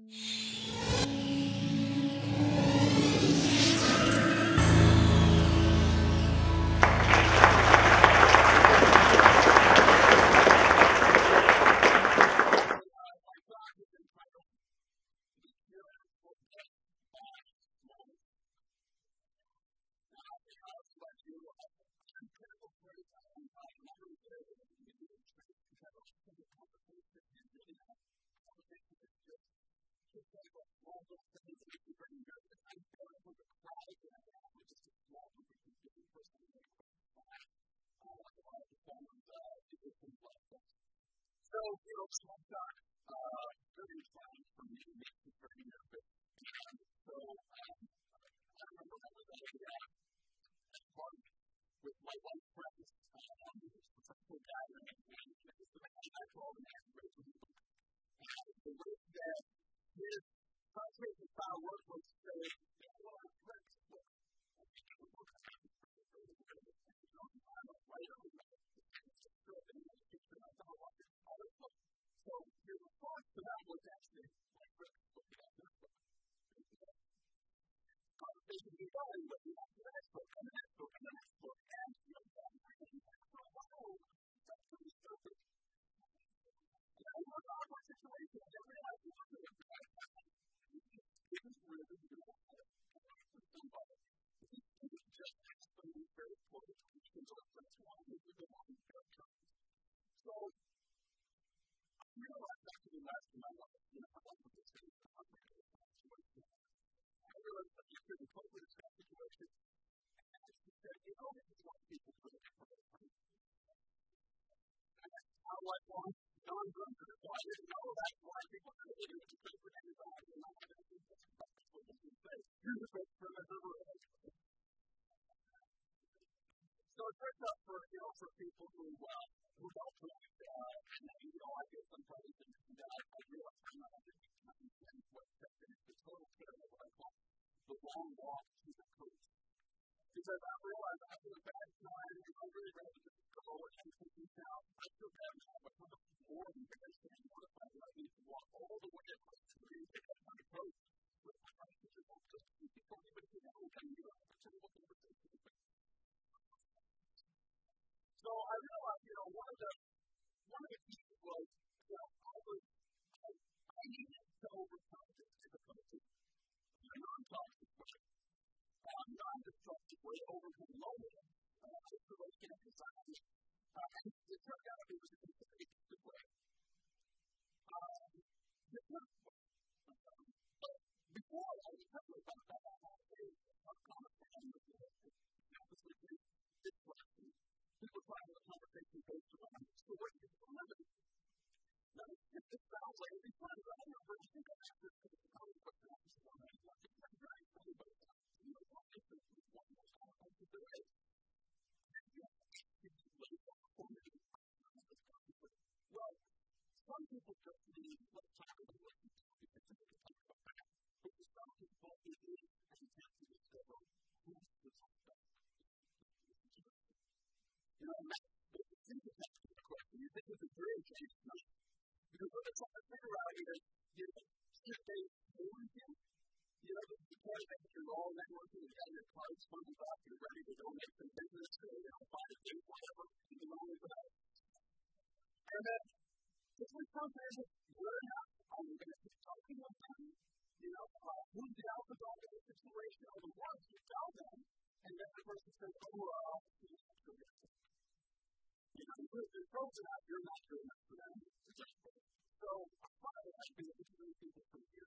So, small talk, very fun for me, makes me very nervous. So, I remember I was at a party with my white friends, this professional gathering, and this man I called him after the way that his conversation style work was to say, well, I'm friends, look, I think I would work out with I'm a writer, so your response to that was actually like conversation is going, but you have the next book, and the next book, and the next book, and that's pretty stupid. And I was on my situation, and I realized it wasn't a bad time. It was really good. Somebody. It was just absolutely very important. So that's why we did it on the third time. So, I realized after the last of my life, I wasn't just going to talk about it. I realized that you couldn't cope with that situation. And I said, this is what people do. How do I want non-drunker? So I didn't know that's why people do it. It's just for anybody. And I'm going to do this. That's what you can say. You're the best friend I've ever had. So it turns out for people who don't drink, and I guess sometimes I realize I'm not understanding what section is the total care of what I call the long walk to the coast. Because I realize after a bad time, I'm really ready to go and take these out. I feel bad now, but I'm more embarrassed and mortified that I need to walk all the way across the street to get on the coast. But my friends just won't just keep going, but if you know, can you have a terrible conversation with me? So I realized, one of the keys was, I needed to overcome this difficulty in a non-toxic way, non-destructive way, overcome loneliness, isolation, and anxiety. And it turned out it was a completely different way. But before I was talking about that, I had a conversation with this question. We were trying to have a conversation based around so what do you remember? Now, it sounds like every time I remember, I think I have this kind of question I just want to ask. I'm very funny about that. What is this one most common to do it? Well, some people just need let's talk about what you do because they can talk about that. But for some people, it is and you have to discover who's the suspect. It seems to have to be a question. You think it's a very change, no? Because what they're trying to figure out is, should they warn him? The point that you're all networking, you've got your cards funded up, you're ready to donate some business, buy a thing, whatever, you know all of that. And then, if we come there with good enough, are we going to keep talking with them? Who's the alpha dog in the situation, or the ones who tell them, and then the person says, there's pros to that, you're not good enough for them. So, probably I think it's really people from here,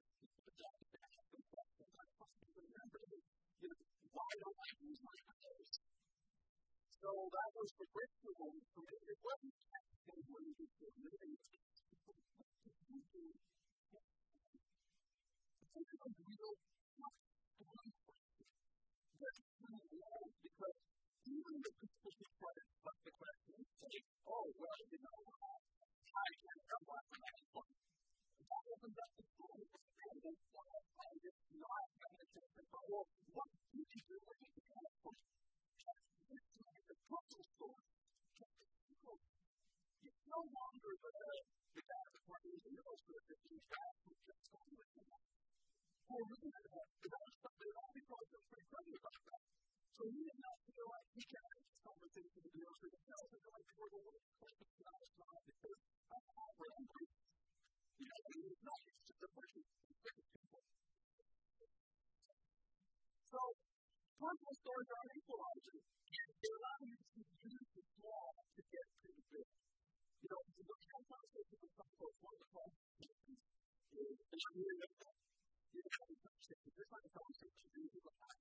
why don't I use my eyes? So that was the breakthrough moment for me. It wasn't actually when you were living with people. It's a real because even the people who try to fuck the question and say, I can't come back from that point. That opens up the door. And then I just not having a chance to go, what do you do when you get that point? It's a puzzle story. It's no longer the guy at the party who's the most good at 15 guys who just go before reading it, there all these folks are pretty funny about that. So he did not feel like he could have this conversation with the others for themselves and like, we're the ones who it's not because we're hungry. It's not, it's just a person. So, personal stories are an equalizer. They allow you to use the small to get to the big. So the conversation with some folks, one of the problems is there's not a conversation to do with that.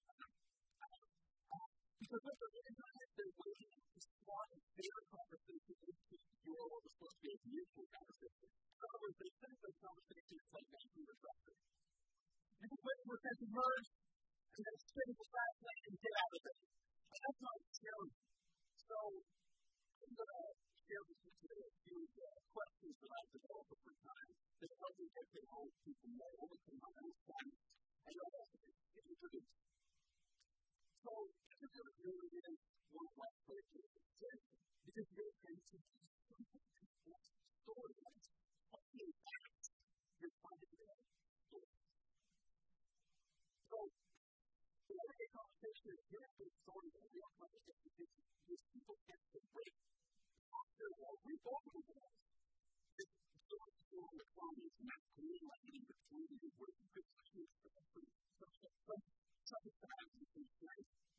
Because what they're doing is they're waiting to slot their conversation into your what was supposed to be a mutual conversation. In other words, they think that conversation is like making your traffic. You can wait for it to merge and then spin the fast lane and get out of it. But that's not scary. So, I'm going to share with you today a few questions that I've developed over time that help me get to know people more, overcome my own silence, and also introduce. So, this really is one of my favorite things because you're going to see something people's stories of the impact you're finding their stories. So, the everyday conversation is hearing those stories and real conversation because people get to break after what we both know about. This story is still in the comments and that's really like in between you where you could choose sometimes you can say,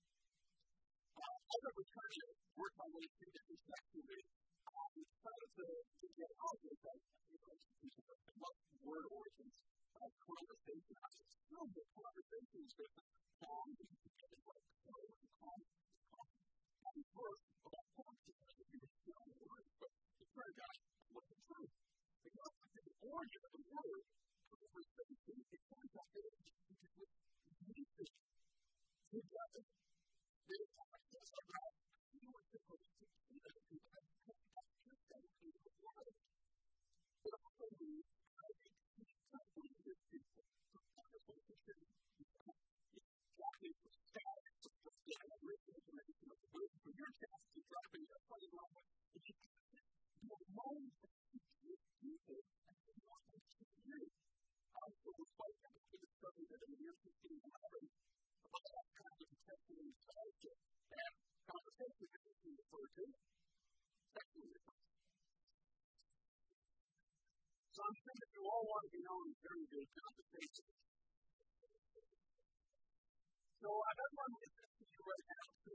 I've ever tried to work my way through different sections trying to get out of that, what word origins of conversation. I was still good conversations with calm and like calm. And first, about calm, you were still on the word, but it turned out it wasn't true. Because the origin of the word conversation, it turns out that it was music together. They talked to us about you were supposed to do that because I couldn't have just done it in the world. It also means how they teach something with people. So conversation is exactly for status, for written information of the word, for your chance to drop in your funny moment. If you can be alone with people and you want them to hear it. So we're quite happy to discover that in the year 1511, about that kind of potential intelligence and conversation that we refer to, sexual reference. So I'm sure that you all want to be known as very good conversations. So I've got one listen to you right now to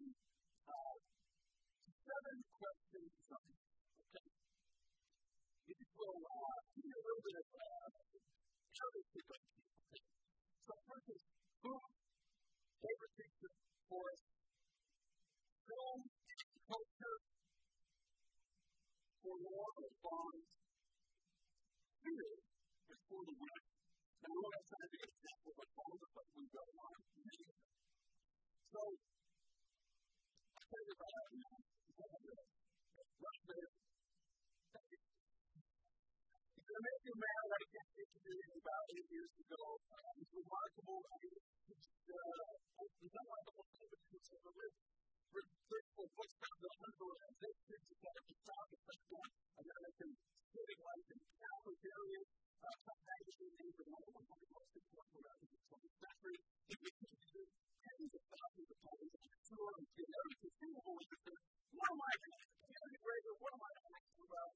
7 questions. Okay. If you will, give me a little bit of how they pick up people. So first is food, favorite picture, forest, film, culture, for war or bonds, fear is for the win. Now, we're not trying to be an example of bonds, but we've got a lot of many of them. So, I'll tell you about that now. Right there. It's an amazing man that I can't get to do about 8 years ago. It's remarkable. I mean, he's not like the whole thing, but he's a grateful books about the hundred and they kids that have been found at some point. And then they can sitting like in countless areas, some magazine names are one of the most important around the 20th century. If we can do tens of thousands of times on the tour and get every conceivable with it, what am I doing? What am I talking about?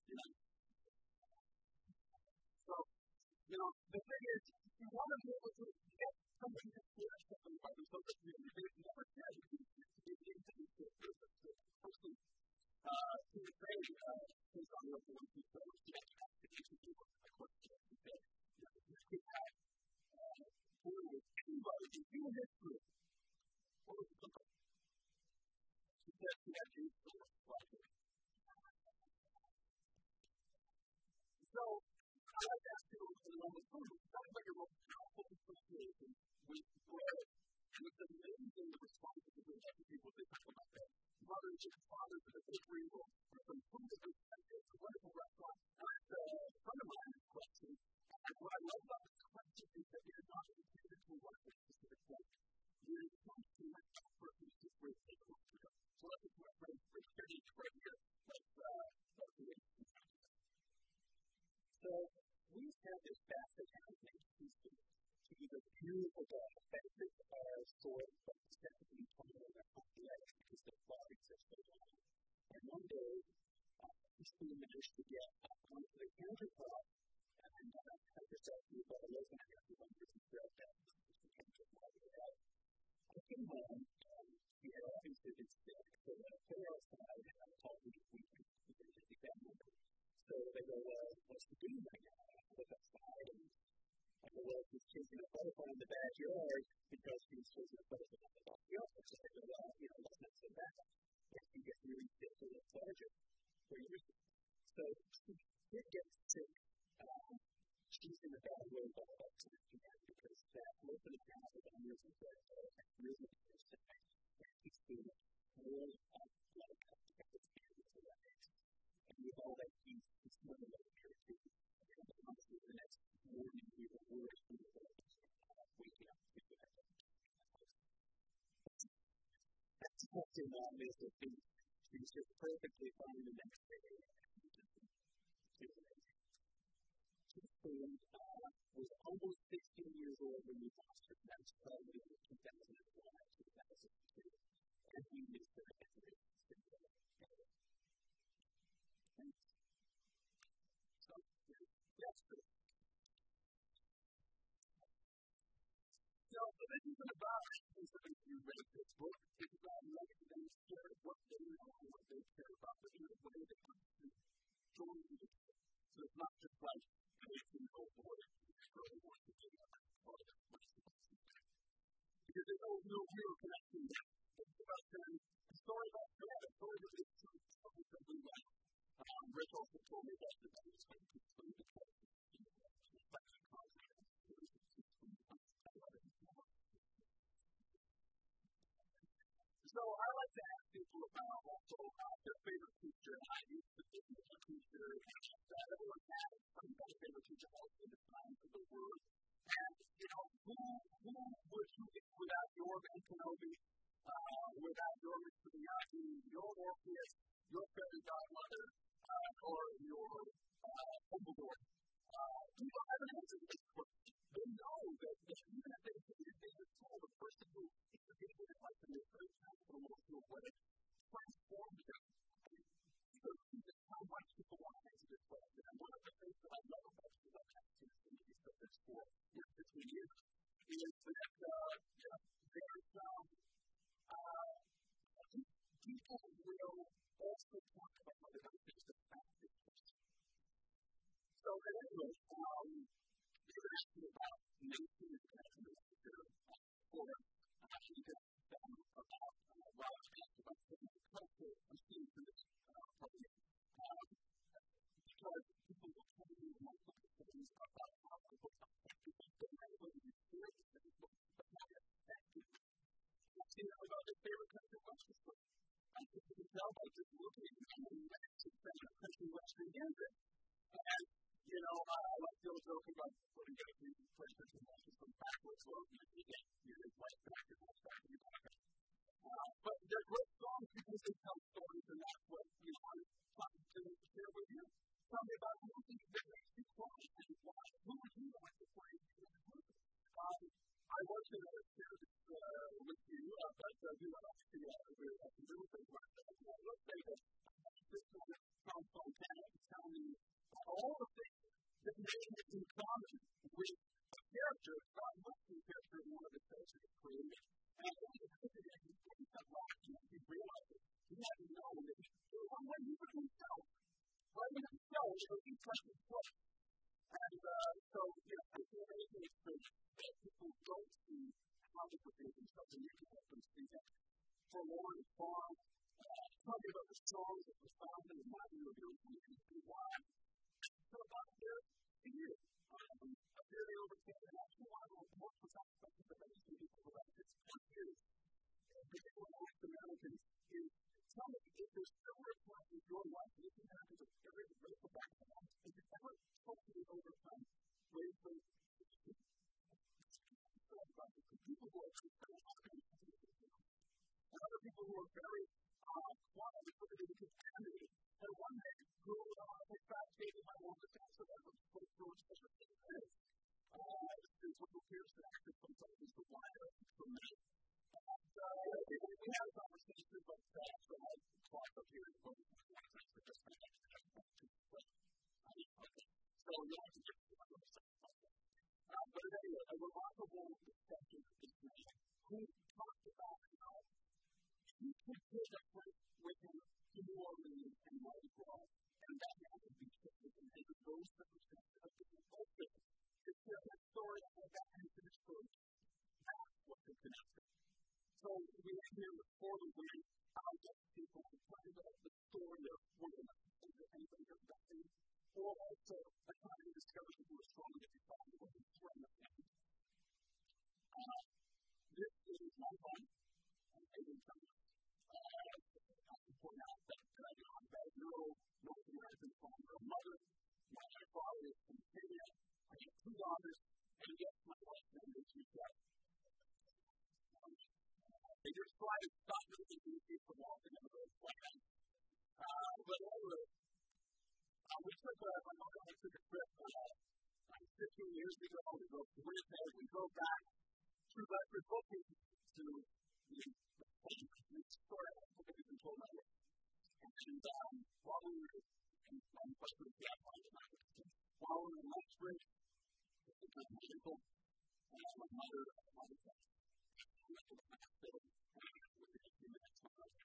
So, the thing is, you want to be able to get somebody to share something about themselves that they've never shared with you. It's easy to person to say, since I'm the one who knows the expectation of people, of course, you said, you could have anybody in human history. What was it about? She said she had used the word pleasure. So, I like to ask you a little food. Talk about your most powerful association with bread. And it's amazing the responses of the people they talk about that. Mothers and fathers in the bakery or some food that they sent. It's a wonderful restaurant. And I had a friend of mine asked a question. And what I love about this question is that it is not intended to one specific point. It is something to my person who's just great to go to. So let's just my friend Richard right here. Let's do it. So, we have this basket named Houston. She's a beautiful dog. Baskets are sort of specifically coming out of the ice because their bodies are so long. And one day, Houston managed to get onto the countertop and had herself to about 11 and a half years of bread that the countertop had. I came home and she had obviously been sick. So I put her outside and I told her we could take that number. So they go, what's she doing right now? And I look outside and I go, well, she's chasing a butterfly in the backyard because she's chasing a butterfly in the backyard. So I go, well, let's not say that. If she gets really sick or lethargic, so she did get sick. She's in a bad way by about 10 p.m. because that most of the time is on years of bread, really sick. And she's feeling more like a that age. And with all that, he's smoking like a carrot. And honestly, the next morning, we were worried from the world. Waking up to that. That's something that makes her think she's just perfectly fine the next day. Christine was almost 16 years old when we lost her. That was probably in 2001 or 2002. And we missed her every single day. So, that's good. So, this isn't about something you read this book. It's about letting them share what they know and what they care about, but in a way that comes to join you. So it's not just like, it's an old boy, it's really worth to do that. Because there's no real connection there. It's about them. A story about God, a story that is true, something that we like. Rich also told me that the Bible is going to explain the question. So I like to ask people about also their favorite teacher. I used to be a teacher that everyone had some kind of favorite teacher also in the time of the word. And, who would you be without your Ben Kenobi, without your Mr. Miyagi, your Orpheus, your fairy godmother, or your Dumbledore? We don't have an answer to this question. They know that even if they were told the person who intervened in life in this very powerful emotional way transformed them. You can see just how much people want to answer this question. And one of the things that I love about this, I've had to use this for 15 years, is that there's people will also talk about how they're going to fix the practice. So anyway, they were asking about making the connection with the or actually just about the culture of students in this program. Because people will tell you multiple things about how people don't know whether you feel but not effective. About their favorite country, Western food. I think you can tell by just looking at them and actually spending a country Western music. And, I like to joke about putting a few places and watching some backwards or you get your life back and what's back in your pocket. But they're great songs because they tell stories, and that's what I'm trying to share with you. Tell me about something that makes you cry and why. Who would you like to play in this movie? I was going to share this with you, but I do want to see a little bit about that. Let's say that this one from Fontana is telling me each like this book. And so, it's an amazing experience that people don't see how to prepare themselves, and you can help them see that. For Lauren and Fawn, talking about the songs that were found in the Bible of your own and why. So about their fear of fear they overcame, and actually one of the most aspects of anything people about this 20 years, particularly North Americans, is tell me if there's ever a point in your life, and if you have a very grateful background, if you've ever totally overcome grateful people who are and other people who are very quiet because they become animated. And one man who was fascinated by one of the things that I was supposed to do is what appears to actually sometimes is the wider for me. We had a conversation about that, so I talked up here and spoke to my friends for just a minute. So you have to get to my website. But anyway, a remarkable discussion this morning who talked about how he could take a trip with him to New Orleans and Mardi Gras, and that man would be shifted and take those circumstances of different cultures. To share that story and what that means to the church, that's what they connected. So we have here before the women, how those people are talking about the story of one of the things that anybody has done, or also a time to discover who was strong if you found what was strong of them. This is my home, and I didn't tell you. I can point out that I'm a North American father, a mother. My father is from Kenya. I have 2 daughters, and yes, my wife is two daughters. They just try to stop me from walking in the road. But anyway, my mother and I took a trip 15 years ago. We drove to Winnipeg. We drove back through that Republic to the store at the control network. And while we were in my husband's while we were in lunch break, it was magical. My mother was like, we went to the hospital within a few minutes.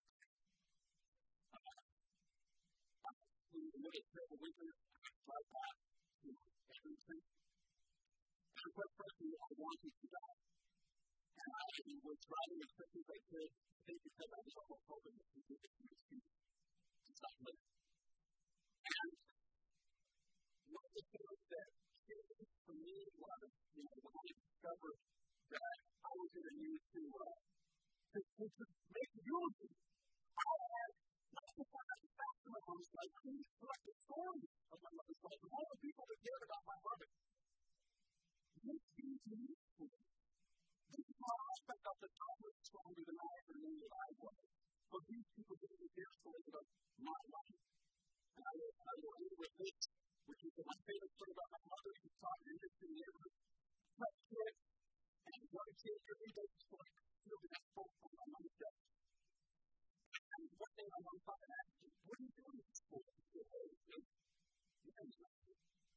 We made it through the winter, right back to Edmonton. And quite frankly, I wanted to die. And I was driving as quickly as I could, because I was almost hoping that people would see me to stop me. And one of the things that for me was, when I discovered that I was going to need to make unity, I had not to find out the facts of my mother's life, I needed to collect the stories of my mother's life, and all the people that cared about my mother. This is useful. This is how I found out that I was stronger than I ever knew that I was. But these people didn't hear stories about my life. And I will end with this, which is my favorite story about my mother. She's taught me this in the neighborhood. Touch kids, and what I say every day is like, really that quote from my mother's death. And one day my mom thought and asked me, what are you doing with this quote? She said, hey, you can do that.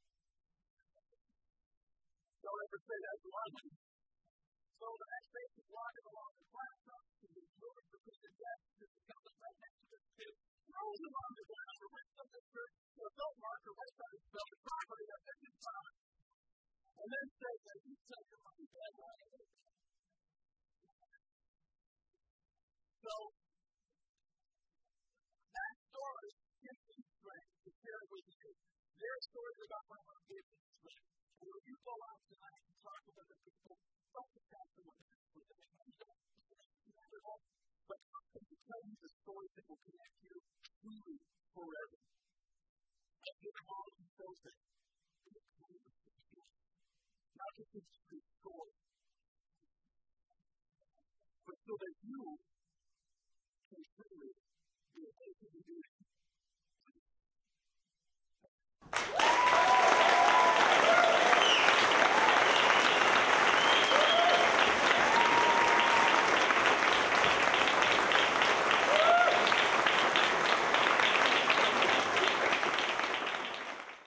Don't ever say that to anyone. So the next day she's walking along the classroom, she's moving between the desks, she's coming right next to this kid, throws him on the ground, or with some picture, to a belt marker right by his belt property at 50 times. And then says that he's telling him on the bed right. So that story gives me strength to share with you. Their stories about my mom gives me strength. And when you go out tonight and talk with other people, don't just ask them what they're doing. But to tell you the stories that will connect you truly forever. I give them all these stories that not just a true story, but so that you can truly be able to do it.